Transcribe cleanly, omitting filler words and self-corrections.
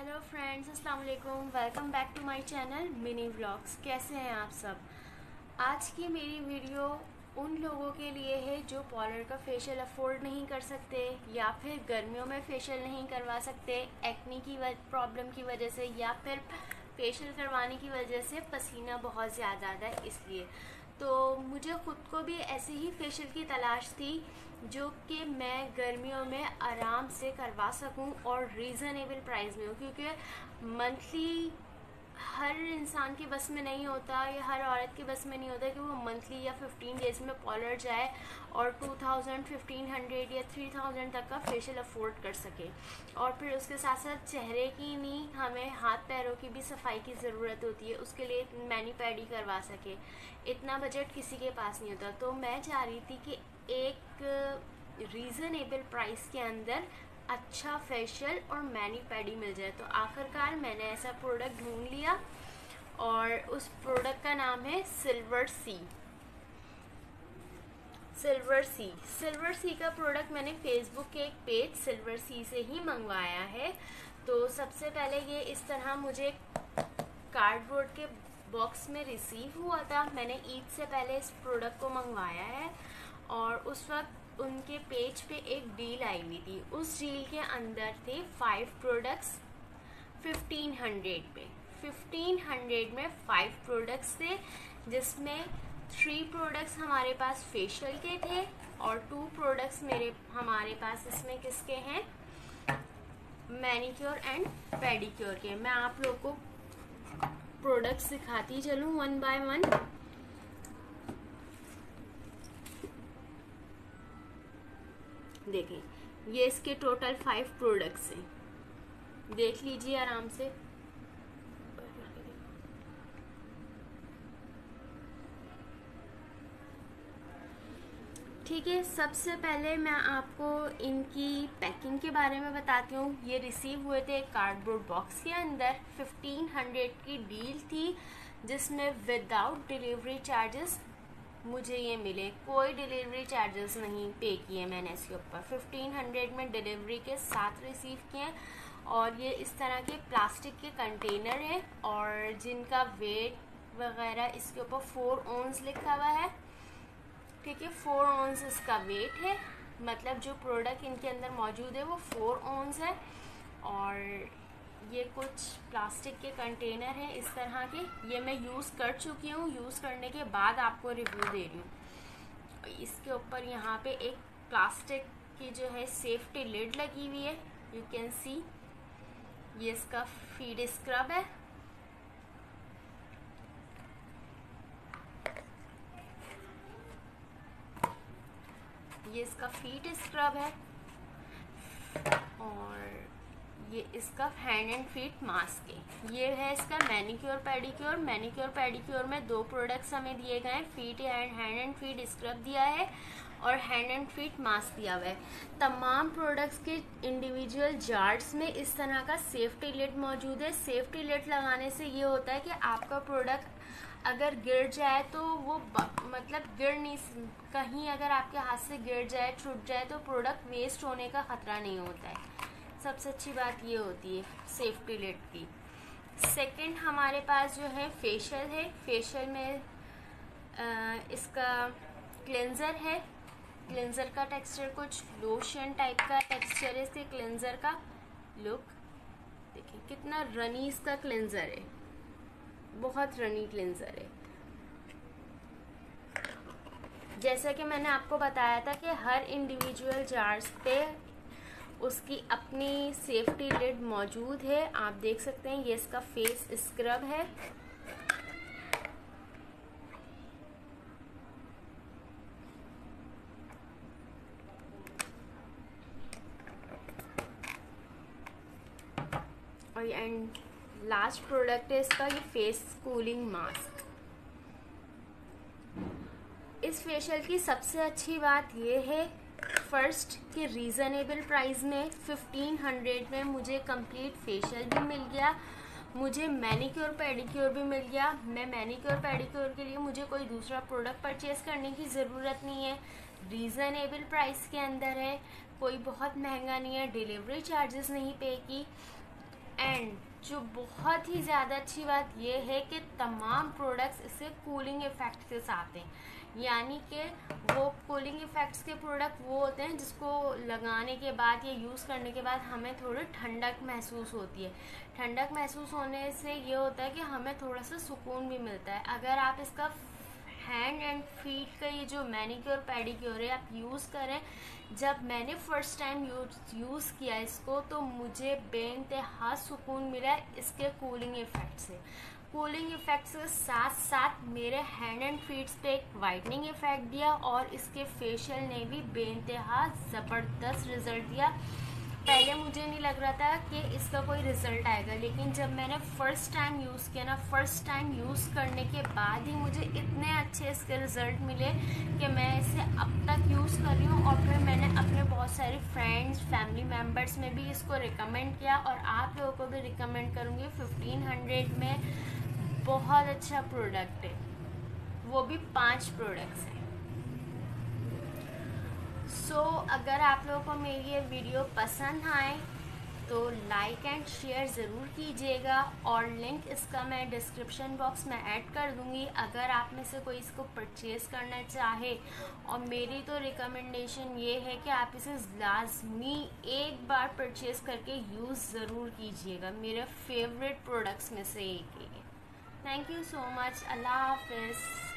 Hello friends, अस्सलाम वालेकुम। Welcome back to my channel mini vlogs. कैसे हैं आप सब? आज की मेरी वीडियो उन लोगों के लिए है जो पार्लर का फेशियल अफोर्ड नहीं कर सकते या फिर गर्मियों में फेशियल नहीं करवा सकते एक्ने की प्रॉब्लम की वजह से, या फिर फेशियल करवाने की वजह से पसीना बहुत ज़्यादा आता है इसलिए। तो मुझे ख़ुद को भी ऐसे ही फेशियल की तलाश थी जो कि मैं गर्मियों में आराम से करवा सकूं और रीज़नेबल प्राइस में हो, क्योंकि मंथली हर इंसान के बस में नहीं होता या हर औरत के बस में नहीं होता कि वो मंथली या 15 डेज़ में पार्लर जाए और 2000, 1500 या 3000 तक का फेशियल अफोर्ड कर सके। और फिर उसके साथ साथ चेहरे की नहीं, हमें हाथ पैरों की भी सफाई की ज़रूरत होती है, उसके लिए मैनी पैडी करवा सके। इतना बजट किसी के पास नहीं होता। तो मैं चाह रही थी कि एक रीज़नेबल प्राइस के अंदर अच्छा फेशियल और मैनी पैडी मिल जाए। तो आखिरकार मैंने ऐसा प्रोडक्ट ढूंढ लिया और उस प्रोडक्ट का नाम है सिल्वर सी। सिल्वर सी का प्रोडक्ट मैंने फेसबुक के एक पेज सिल्वर सी से ही मंगवाया है। तो सबसे पहले ये इस तरह मुझे कार्डबोर्ड के बॉक्स में रिसीव हुआ था। मैंने ईद से पहले इस प्रोडक्ट को मंगवाया है और उस वक्त उनके पेज पे एक डील आई हुई थी। उस डील के अंदर थे 5 प्रोडक्ट्स 1500 पे। 1500 में 5 प्रोडक्ट्स थे, जिसमें 3 प्रोडक्ट्स हमारे पास फेशियल के थे और 2 प्रोडक्ट्स हमारे पास इसमें किसके हैं, मैनिक्योर एंड पेडिक्योर के। मैं आप लोग को प्रोडक्ट्स दिखाती चलूँ वन बाय वन। देखें, ये इसके टोटल 5 प्रोडक्ट्स हैं, देख लीजिए आराम से। ठीक है, सबसे पहले मैं आपको इनकी पैकिंग के बारे में बताती हूँ। ये रिसीव हुए थे एक कार्डबोर्ड बॉक्स के अंदर। 1500 की डील थी जिसमें विदाउट डिलीवरी चार्जेस मुझे ये मिले। कोई डिलीवरी चार्जेस नहीं पे किए मैंने इसके ऊपर। 1500 में डिलीवरी के साथ रिसीव किए। और ये इस तरह के प्लास्टिक के कंटेनर हैं और जिनका वेट वगैरह इसके ऊपर 4 ऑन्स लिखा हुआ है। ठीक है, 4 ऑन्स इसका वेट है, मतलब जो प्रोडक्ट इनके अंदर मौजूद है वो 4 ऑन्स है। और ये कुछ प्लास्टिक के कंटेनर हैं इस तरह के। ये मैं यूज़ कर चुकी हूँ, यूज़ करने के बाद आपको रिव्यू दे रही हूँ। इसके ऊपर यहाँ पे एक प्लास्टिक की जो है सेफ्टी लिड लगी हुई है, यू कैन सी। ये इसका फीड स्क्रब है। ये इसका फीट स्क्रब है और ये इसका हैंड एंड फीट मास्क है। ये है इसका मैनिक्योर पेडिक्योर। मैनिक्योर पेडिक्योर में 2 प्रोडक्ट्स हमें दिए गए हैं, हैंड एंड फीट स्क्रब दिया है और हैंड एंड फीट मास्क दिया हुआ है। तमाम प्रोडक्ट्स के इंडिविजुअल जार्स में इस तरह का सेफ्टी लिड मौजूद है। सेफ्टी लिड लगाने से ये होता है कि आपका प्रोडक्ट अगर गिर जाए तो वो मतलब गिर नहीं, कहीं अगर आपके हाथ से गिर जाए, छूट जाए तो प्रोडक्ट वेस्ट होने का ख़तरा नहीं होता है। सबसे अच्छी बात ये होती है सेफ्टी लिड की। सेकंड हमारे पास जो है फेशियल है। फेशियल में इसका क्लेंज़र है। क्लेंज़र का टेक्सचर कुछ लोशन टाइप का टेक्सचर है इसके क्लेंज़र का। लुक देखिए कितना रनी इसका क्लेंज़र है, बहुत रनी क्लेंज़र है। जैसा कि मैंने आपको बताया था कि हर इंडिविजुअल जार्स पे उसकी अपनी सेफ्टी लिड मौजूद है। आप देख सकते हैं ये इसका फेस स्क्रब है। और एंड लास्ट प्रोडक्ट है इसका ये फेस कूलिंग मास्क। इस फेशियल की सबसे अच्छी बात ये है फर्स्ट कि रीज़नेबल प्राइस में 1500 में मुझे कंप्लीट फेशियल भी मिल गया, मुझे मैनिक्योर पेडिक्योर भी मिल गया। मैं मैनिक्योर पेडिक्योर के लिए मुझे कोई दूसरा प्रोडक्ट परचेज़ करने की ज़रूरत नहीं है। रीज़नेबल प्राइस के अंदर है, कोई बहुत महंगा नहीं है, डिलीवरी चार्जेस नहीं पे की। एंड जो बहुत ही ज़्यादा अच्छी बात यह है कि तमाम प्रोडक्ट्स इससे कूलिंग इफ़ेक्ट के साथ हैं, यानी कि वो कूलिंग इफ़ेक्ट्स के प्रोडक्ट वो होते हैं जिसको लगाने के बाद या यूज़ करने के बाद हमें थोड़ी ठंडक महसूस होती है। ठंडक महसूस होने से ये होता है कि हमें थोड़ा सा सुकून भी मिलता है। अगर आप इसका हैंड एंड फीट का ये जो मैनिक्योर पेडिक्योर है आप यूज़ करें, जब मैंने फ़र्स्ट टाइम यूज़ किया इसको तो मुझे बेइंतहा सुकून मिला इसके कूलिंग इफ़ेक्ट से। कूलिंग इफ़ेक्ट्स के साथ साथ मेरे हैंड एंड फीट्स पे एक वाइटनिंग इफ़ेक्ट दिया और इसके फेशियल ने भी बेइंतहा ज़बरदस्त रिज़ल्ट दिया। पहले मुझे नहीं लग रहा था कि इसका कोई रिज़ल्ट आएगा, लेकिन जब मैंने फ़र्स्ट टाइम यूज़ किया ना, फ़र्स्ट टाइम यूज़ करने के बाद ही मुझे इतने अच्छे इसके रिज़ल्ट मिले कि मैं इसे अब तक यूज़ कर रही हूँ। और फिर मैंने अपने बहुत सारे फ्रेंड्स फैमिली मेम्बर्स में भी इसको रिकमेंड किया और आप लोगों को भी रिकमेंड करूँगी। 1500 में बहुत अच्छा प्रोडक्ट है, वो भी 5 प्रोडक्ट्स हैं। अगर आप लोगों को मेरी ये वीडियो पसंद आए तो लाइक एंड शेयर ज़रूर कीजिएगा और लिंक इसका मैं डिस्क्रिप्शन बॉक्स में ऐड कर दूँगी अगर आप में से कोई इसको परचेज़ करना चाहे। और मेरी तो रिकमेंडेशन ये है कि आप इसे लाजमी एक बार परचेज़ करके यूज़ ज़रूर कीजिएगा। मेरे फेवरेट प्रोडक्ट्स में से एक है। Thank you so much. अल्लाह हाफिज़।